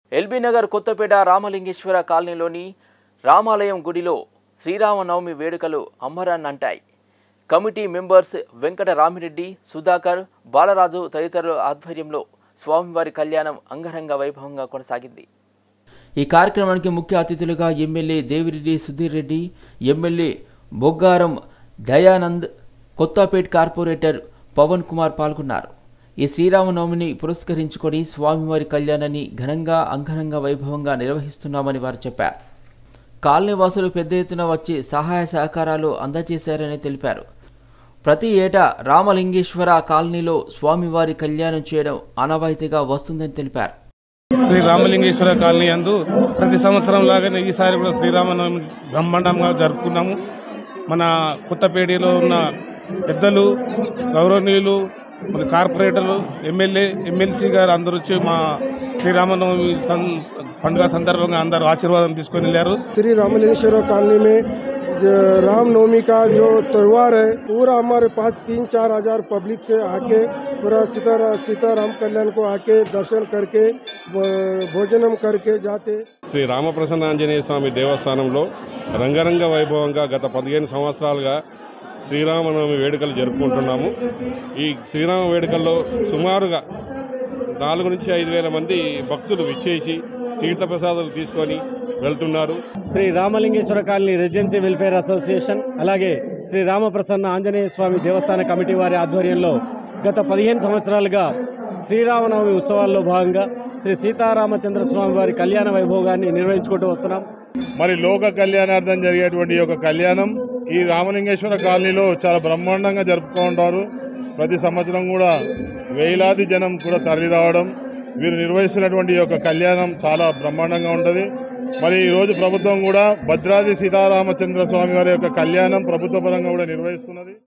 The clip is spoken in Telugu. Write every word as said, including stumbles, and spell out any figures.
ఎల్బీ నగర్ కొత్తపేట రామలింగేశ్వర కాలనీలోని రామాలయం గుడిలో శ్రీరామనవమి వేడుకలు అమ్మరాన్నంటాయి. కమిటీ మెంబర్స్ వెంకట రామిరెడ్డి, సుధాకర్, బాలరాజు తదితరుల ఆధ్వర్యంలో స్వామివారి కళ్యాణం అంగరంగ వైభవంగా కొనసాగింది. ఈ కార్యక్రమానికి ముఖ్య అతిథులుగా MLA Devireddy Sudheer Reddy, MLA Boggaram Dayanand, Kothapeta corporator Pavan Kumar పాల్గొన్నారు. ఈ శ్రీరామనవమిని పురస్కరించుకొని స్వామివారి కళ్యాణాన్ని ఘనంగా అంగరంగ వైభవంగా నిర్వహిస్తున్నామని వారు చెప్పారు. కాలనీ వాసులు పెద్ద ఎత్తున వచ్చి సహాయ సహకారాలు అందజేశారని తెలిపారు. ప్రతి ఏటా రామలింగేశ్వర కాలనీలో స్వామివారి కళ్యాణం చేయడం ఆనవాయితీగా వస్తుందని తెలిపారు. శ్రీ రామలింగేశ్వర కాలనీ యందు ప్రతి సంవత్సరం లాగానే ఈసారి కూడా శ్రీరామనవమి బ్రహ్మాండంగా జరుపుకున్నాము. మన కొత్తపేటలో ఉన్న పెద్దలు, గౌరవనీయులు, మన కార్పొరేటర్లు, ఎమ్మెల్యే, ఎమ్మెల్సీ గారు అందరూ వచ్చి మా శ్రీరామనవమి పండుగ సందర్భంగా అందరూ ఆశీర్వాదం తీసుకొని వెళ్ళారు. श्री रामलिंगेश्वर कॉलोनी में रामनवमी का जो त्यौहार है पूरा हमारे पास तीन चार हजार पब्लिक से आके पूरा सीता सीताराम कल्याण को आके दर्शन करके भोजनम करके जाते. శ్రీ రామప్రసన్న ఆంజనేయ స్వామి దేవస్థానంలో రంగరంగ వైభవంగా గత పదిహేను సంవత్సరాలుగా శ్రీరామనవమి వేడుకలు జరుపుకుంటున్నాము. ఈ శ్రీరామ వేడుకల్లో సుమారుగా నాలుగు నుంచి ఐదు వేల మంది భక్తులు విచ్చేసి తీర్థప్రసాదాలు తీసుకొని వెళ్తున్నారు. Sri Ramalingeshwara colony residency welfare association అలాగే శ్రీ రామప్రసన్న ఆంజనేయ స్వామి దేవస్థాన కమిటీ వారి ఆధ్వర్యంలో గత పదిహేను సంవత్సరాలుగా శ్రీరామనవమి ఉత్సవాల్లో భాగంగా శ్రీ సీతారామచంద్ర స్వామి వారి కళ్యాణ వైభోగాన్ని నిర్వహించుకుంటూ వస్తున్నాం. మరి లోక కళ్యాణార్థం జరిగేటువంటి యొక్క కళ్యాణం ఈ రామలింగేశ్వర కాలనీలో చాలా బ్రహ్మాండంగా జరుపుకుంటారు. ప్రతి సంవత్సరం కూడా వేలాది జనం కూడా తరలి రావడం, వీరు నిర్వహిస్తున్నటువంటి యొక్క కళ్యాణం చాలా బ్రహ్మాండంగా ఉంటుంది. మరి ఈరోజు ప్రభుత్వం కూడా భద్రాద్రి సీతారామచంద్ర స్వామి వారి యొక్క కళ్యాణం ప్రభుత్వ పరంగా కూడా నిర్వహిస్తున్నది.